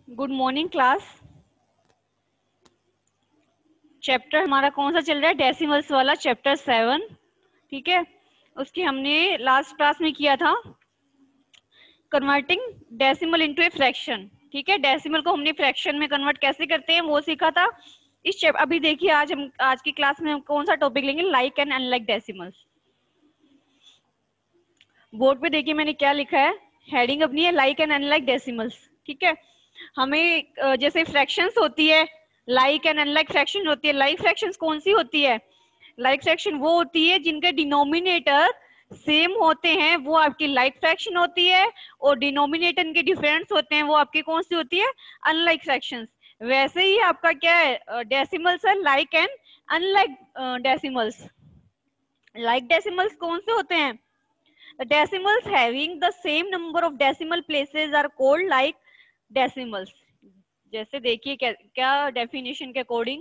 Good morning class. Chapter हमारा कौन सा चल रहा है? डेसिमल्स वाला चैप्टर 7। ठीक है, उसकी हमने लास्ट क्लास में किया था converting decimal into a fraction. ठीक है, डेसिमल को हमने फ्रैक्शन में कन्वर्ट कैसे करते हैं वो सीखा था। इस चैप्टर अभी देखिए, आज की क्लास में हम कौन सा टॉपिक लेंगे? Like and unlike decimals. Board पे देखिए मैंने क्या लिखा है, हेडिंग अपनी है लाइक एंड अनलाइक डेसिमल्स। ठीक है, हमें जैसे फ्रैक्शंस होती है, लाइक एंड अनलाइक फ्रैक्शन होती है। लाइक फ्रैक्शंस कौन सी होती है? लाइक फ्रैक्शन वो होती है जिनके डिनोमिनेटर सेम होते हैं, वो आपकी लाइक फ्रैक्शन होती है, और डिनोमिनेटर इनके डिफरेंस होते हैं, वो आपकी कौन सी होती है? Unlike fractions. वैसे ही आपका क्या है? डेसिमल्स है like and unlike decimals. Like decimals कौन से होते हैं? The decimals having the same number of decimal places are called like decimals. जैसे देखिए क्या डेफिनेशन के अकॉर्डिंग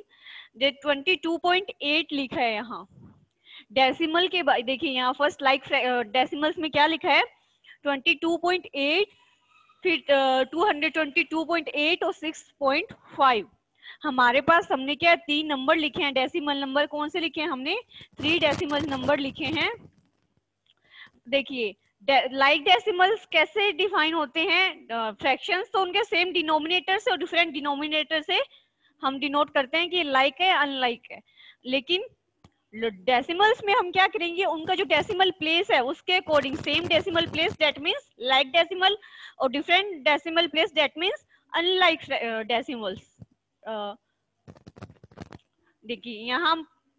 22.8 लिखा है यहाँ डेसिमल के बाद। देखिए यहाँ फर्स्ट लाइक डेसिमल्स में क्या लिखा है? 22.8, फिर 222.8 और 6.5। हमारे पास हमने क्या तीन नंबर लिखे हैं डेसिमल नंबर। कौन से लिखे हैं हमने? 3 डेसिमल नंबर लिखे हैं। देखिए लाइक डेसिमल्स कैसे डिफाइन होते हैं? फ्रैक्शंस तो उनके सेम डिनोमिनेटर से और डिफरेंट डिनोमिनेटर से हम डिनोट करते हैं कि लाइक है अनलाइक है। लेकिन डेसिमल्स में हम क्या करेंगे? उनका जो डेसिमल प्लेस है उसके according same decimal place that means like decimal, और different decimal place that means unlike decimals. देखिए यहाँ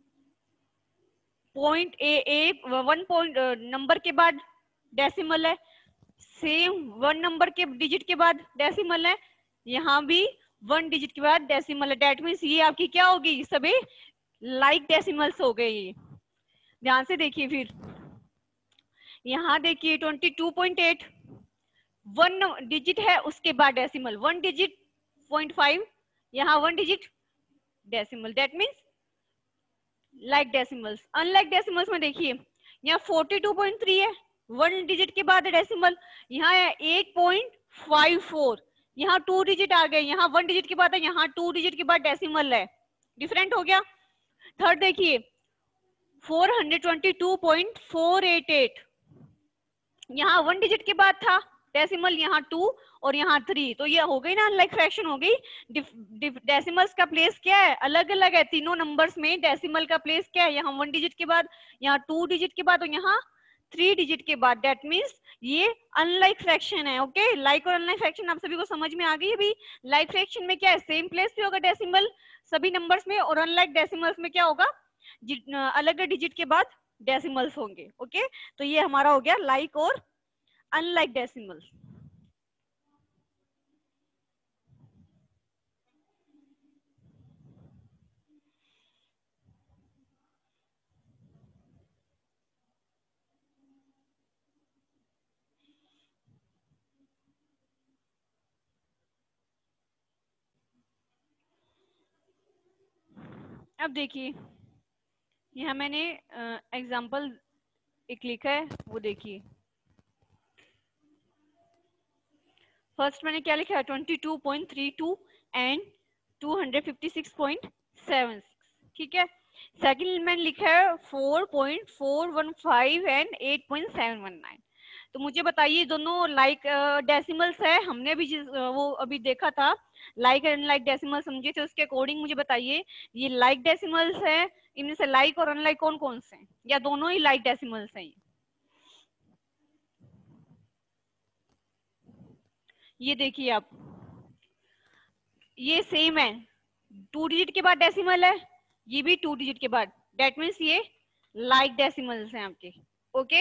पॉइंट ए 1 पॉइंट नंबर के बाद डेसिमल है, सेम 1 नंबर के डिजिट के बाद डेसिमल है, यहाँ भी 1 डिजिट के बाद डेसिमल है। डेट मीन्स ये आपकी क्या होगी? सभी लाइक डेसिमल्स हो गए। ये ध्यान से देखिए। फिर यहाँ देखिए 22.8 1 डिजिट है, उसके बाद डेसिमल 1 डिजिट 0.5, यहाँ 1 digit decimal, that means like decimals. Unlike decimals में देखिए यहाँ 42.3 है, 1 डिजिट के बाद डेसिमल, यहाँ है 8.54, यहाँ 2 डिजिट आ गए, यहाँ 1 डिजिट के बाद है, यहाँ 2 डिजिट के बाद डेसिमल है, डिफरेंट हो गया। थर्ड देखिए 422.488, यहाँ 1 डिजिट के बाद था डेसिमल, यहाँ 2 और यहाँ 3, तो ये हो गई ना अनलाइक फ्रैक्शन हो गई। डेसिमल्स का प्लेस क्या है? अलग अलग है। तीनों नंबर्स में डेसिमल का प्लेस क्या है? यहाँ 1 डिजिट के बाद, यहाँ 2 डिजिट के बाद और यहाँ 3 डिजिट के बाद। डेट मीन्स ये अनलाइक फ्रैक्शन है। ओके, लाइक और अनलाइक फ्रैक्शन आप सभी को समझ में आ गई अभी। लाइक फ्रैक्शन में क्या है? सेम प्लेस पे होगा डेसिमल सभी नंबर्स में, और अनलाइक डेसिमल्स में क्या होगा? अलग डिजिट के बाद डेसिमल्स होंगे। ओके, तो ये हमारा हो गया लाइक और अनलाइक डेसिमल्स। अब देखिए यहाँ मैंने एग्जाम्पल एक लिखा है, वो देखिए। फर्स्ट मैंने क्या लिखा है? 22.32 एंड 256.76। ठीक है, सेकंड मैंने लिखा है 4.415 एंड 8.719। तो मुझे बताइए दोनों लाइक डेसिमल्स है। हमने भी वो अभी देखा था लाइक एंड अनलाइक डेसिमल समझे थे, उसके अकॉर्डिंग मुझे बताइए ये लाइक डेसिमल्स है, इनमें से लाइक और अनलाइक कौन कौन से हैं, या दोनों ही लाइक डेसिमल्स हैं? ये देखिए आप, ये सेम है, 2 डिजिट के बाद डेसिमल है, ये भी 2 डिजिट के बाद, डेट मीन्स ये लाइक डेसिमल्स हैं आपके। ओके,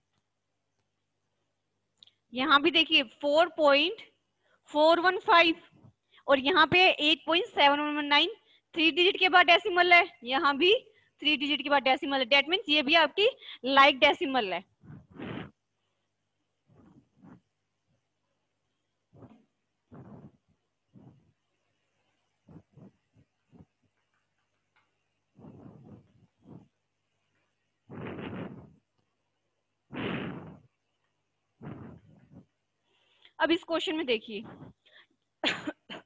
यहाँ भी देखिए 4.415 और यहाँ पे 8.719, 3 डिजिट के बाद डेसिमल है, यहाँ भी 3 डिजिट के बाद डेसिमल है, डेट मीन्स ये भी आपकी लाइक डेसिमल है। अब इस क्वेश्चन में देखिए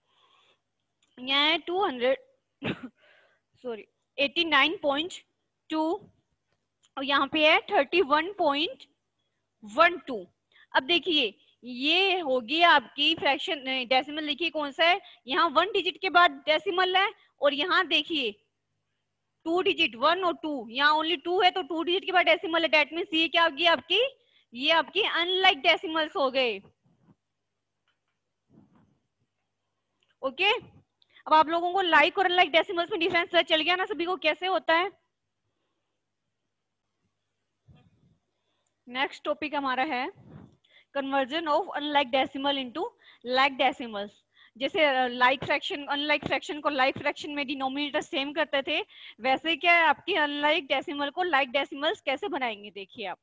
यहाँ है 200 सॉरी 89.2 और यहाँ पे है 31.12। अब देखिए ये होगी आपकी फ्रैक्शन, डेसिमल लिखिए कौन सा है, यहाँ 1 डिजिट के बाद डेसिमल है, और यहाँ देखिए 2 डिजिट 1 और 2, यहाँ ओनली 2 है तो 2 डिजिट के बाद डेसिमल है। डेट मीन्स ये क्या होगी आपकी, ये आपकी अनलाइक डेसिमल्स हो गए। ओके, अब आप लोगों को लाइक और अनलाइक डेसिमल्स में डिफरेंस चल गया ना सभी को कैसे होता है। नेक्स्ट टॉपिक हमारा है conversion of unlike decimal into like decimals. जैसे लाइक फ्रैक्शन अनलाइक फ्रैक्शन को लाइक फ्रैक्शन में डिनोमिनेटर सेम करते थे, वैसे क्या है आपकी अनलाइक डेसिमल को लाइक डेसिमल्स कैसे बनाएंगे, देखिए आप।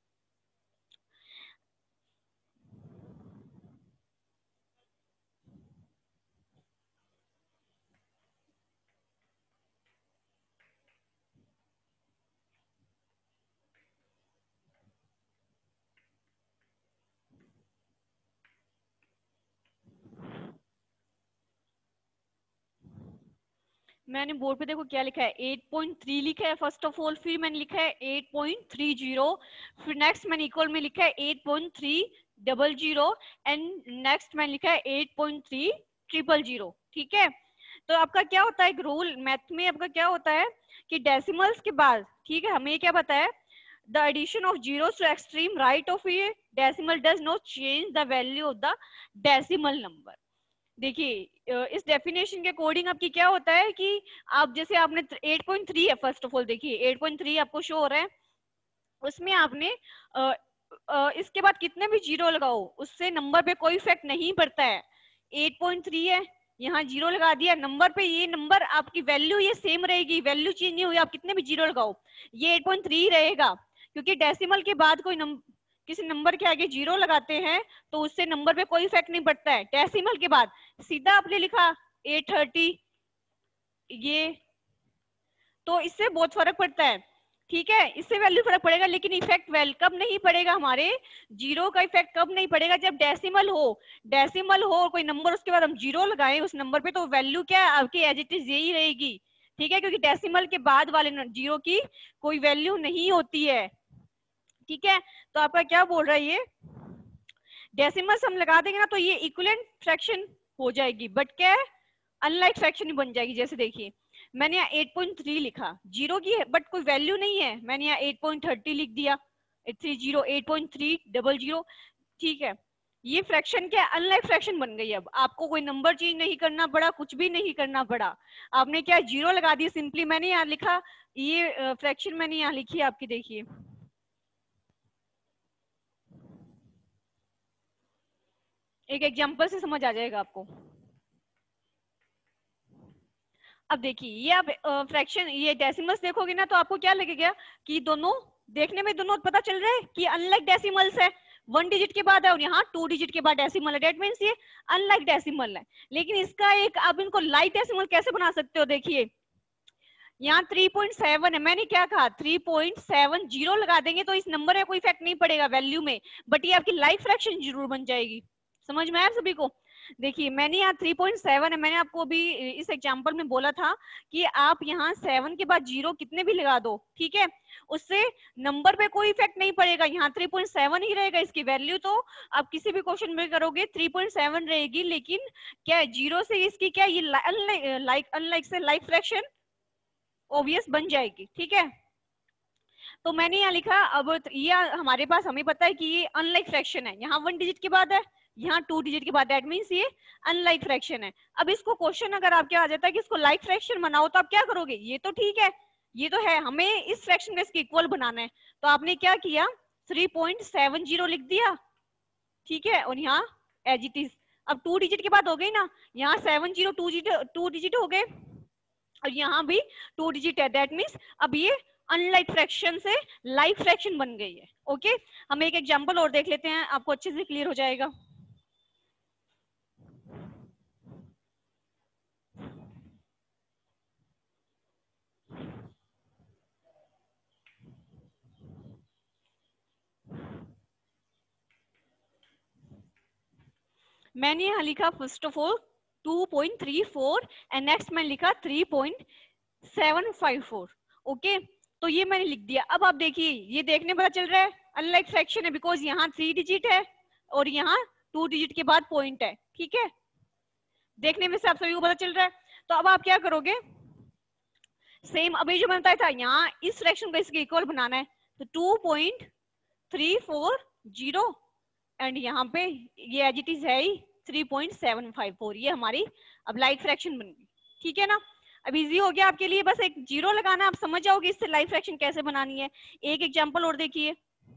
मैंने बोर्ड पे देखो क्या लिखा है, 8.3 लिखा है फर्स्ट ऑफ ऑल, फिर मैंने लिखा है 8.30, फिर नेक्स्ट मैंने इक्वल में लिखा है 8.300 एंड नेक्स्ट मैंने लिखा है 8.300। ठीक है, तो आपका क्या होता है एक रूल मैथ में, आपका क्या होता है कि डेसिमल्स के बाद, ठीक है, हमें क्या पता है, the addition of zeros to extreme right of a decimal does not change the value of the decimal number. देखिए इस डेफिनेशन के अकॉर्डिंग आपकी क्या होता है कि आप जैसे आपने 8.3 है फर्स्ट ऑफ ऑल, देखिए 8.3 आपको शो हो रहा है, उसमें आपने इसके बाद कितने भी जीरो लगाओ उससे नंबर पे कोई इफेक्ट नहीं पड़ता है। 8.3 है, यहाँ जीरो लगा दिया नंबर पे, ये नंबर आपकी वैल्यू ये सेम रहेगी, वैल्यू चेंज नहीं हुई, आप कितने भी जीरो लगाओ ये 8.3 रहेगा, क्योंकि डेसिमल के बाद कोई किसी नंबर के आगे जीरो लगाते हैं तो उससे नंबर पे कोई इफेक्ट नहीं पड़ता है। डेसिमल के बाद सीधा आपने लिखा 830, ये तो इससे बहुत फर्क पड़ता है। ठीक है, इससे वैल्यू फर्क पड़ेगा, लेकिन इफेक्ट कब नहीं पड़ेगा, हमारे जीरो का इफेक्ट कब नहीं पड़ेगा, जब डेसिमल हो। डेसिमल हो कोई नंबर उसके बाद हम जीरो लगाएं उस नंबर पे, तो वैल्यू क्या है आपकी एज इट इज यही रहेगी। ठीक है, क्योंकि डेसिमल के बाद वाले जीरो की कोई वैल्यू नहीं होती है। ठीक है, तो आपका क्या बोल रहा है ये, डेसिमल्स हम लगा देंगे ना तो ये इक्विवेलेंट फ्रैक्शन हो जाएगी, बट क्या है अनलाइक फ्रैक्शन बन जाएगी। जैसे देखिए मैंने यहाँ 8.3 लिखा, जीरो की है बट कोई वैल्यू नहीं है, मैंने यहाँ 8.30 लिख दिया, 8.300। ठीक है, ये फ्रैक्शन क्या है अनलाइक फ्रैक्शन बन गई। अब आपको कोई नंबर चेंज नहीं करना पड़ा, कुछ भी नहीं करना पड़ा, आपने क्या जीरो लगा दिया सिंपली। मैंने यहाँ लिखा ये फ्रैक्शन मैंने यहाँ लिखी आपकी, देखिए एक एग्जांपल से समझ आ जाएगा आपको। अब देखिए ये आप फ्रैक्शन ये डेसिमल्स देखोगे ना तो आपको क्या लगेगा कि दोनों देखने में दोनों पता चल रहा है कि अनलाइक डेसिमल्स है, 1 डिजिट के बाद है और यहाँ 2 डिजिट के बाद डेसिमल है, डेट मींस ये अनलाइक डेसिमल है। लेकिन इसका एक आप इनको लाइक डेसिमल कैसे बना सकते हो, देखिए यहाँ 3.7 है, मैंने क्या कहा 3.70 लगा देंगे तो इस नंबर में कोई इफेक्ट नहीं पड़ेगा वैल्यू में, बट ये आपकी लाइक फ्रैक्शन जरूर बन जाएगी। समझ में आया सभी को। देखिए मैंने यहाँ 3.7 है, मैंने आपको अभी इस एग्जांपल में बोला था कि आप यहाँ 7 के बाद जीरो कितने भी लगा दो, ठीक है, उससे नंबर पे कोई इफेक्ट नहीं पड़ेगा, यहाँ 3.7 ही रहेगा इसकी वैल्यू। तो आप किसी भी क्वेश्चन में करोगे 3.7 रहेगी, लेकिन क्या जीरो से इसकी क्या ये अनलाइक से लाइक फ्रैक्शन ऑब्वियस बन जाएगी। ठीक है, तो मैंने यहाँ लिखा, अब ये हमारे पास हमें पता है कि ये अनलाइक फ्रैक्शन है, यहाँ 1 डिजिट के बाद है, यहाँ 2 डिजिट के बाद, दैट मींस ये अनलाइक फ्रैक्शन है। अब इसको क्वेश्चन अगर आपके आ जाता है कि इसको लाइक फ्रैक्शन बनाओ तो आप क्या करोगे, ये तो ठीक है, ये तो है, हमें इस फ्रैक्शन का इसके इक्वल बनाना है, तो आपने क्या किया 3.70 लिख दिया। ठीक है, और यहाँ एज इट इज, अब 2 डिजिट के बाद हो गई ना, यहाँ 70 2 डिजिट हो गए और यहाँ भी 2 डिजिट है, दैट मींस अब ये अनलाइक फ्रैक्शन से लाइक फ्रैक्शन बन गई है। ओके, हम एक एग्जांपल और देख लेते हैं, आपको अच्छे से क्लियर हो जाएगा। मैंने यहाँ लिखा first of all 2.34 and next मैंने लिखा 3.754। ओके, तो ये मैंने लिख दिया। अब आप देखिए, ये देखने पता चल रहा है अनलाइक फ्रैक्शन है, बिकॉज यहाँ 3 डिजिट है और यहाँ 2 डिजिट के बाद पॉइंट है। ठीक है, देखने में से आप सभी को पता चल रहा है। तो अब आप क्या करोगे, सेम अभी जो मैंने बताया था, यहाँ इस फ्रैक्शन को इसके इक्वल बनाना है, तो 2.340 एंड यहाँ पे ये एज इट इज है ही 3.754। ये हमारी अब लाइक फ्रैक्शन बन गई। ठीक है ना, अब इजी हो गया आपके लिए, बस एक जीरो लगाना, आप समझ जाओगे इससे लाइक फ्रैक्शन कैसे बनानी है। एक एग्जांपल और देखिए,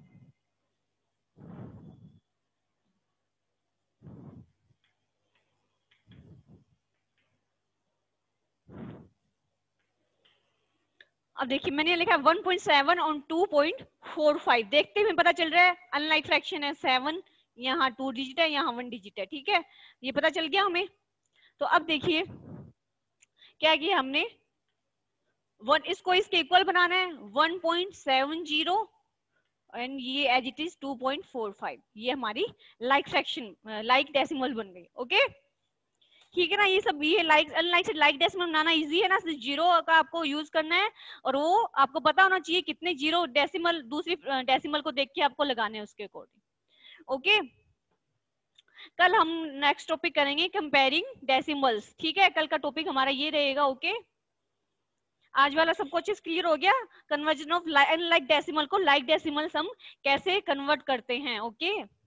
अब देखिए मैंने लिखा 1.7 और 2.45। देखते हुए पता चल रहा है अनलाइक फ्रैक्शन है, 7 यहाँ 2 डिजिट है, यहाँ 1 डिजिट है। ठीक है, ये पता चल गया हमें। तो अब देखिए क्या किया हमने, इसको इसके इक्वल बनाना है 1.70 एंड ये एज इट इज 2.45। ये हमारी लाइक फ्रैक्शन लाइक डेसिमल बन गई। ओके, ठीक है ना, ये सब ये लाइक अनलाइक से लाइक डेसिमल बनाना इजी है ना, सिर्फ जीरो का आपको यूज करना है और वो आपको पता होना चाहिए कितने जीरो डेसिमल दूसरी डेसिमल को देख के आपको लगाने हैं उसके अकॉर्डिंग। ओके, कल हम नेक्स्ट टॉपिक करेंगे कंपेयरिंग डेसिमल्स। ठीक है, कल का टॉपिक हमारा ये रहेगा। ओके, आज वाला सब कुछ क्लियर हो गया, कन्वर्जन ऑफ अनलाइक डेसिमल को लाइक डेसिमल्स हम कैसे कन्वर्ट करते हैं। ओके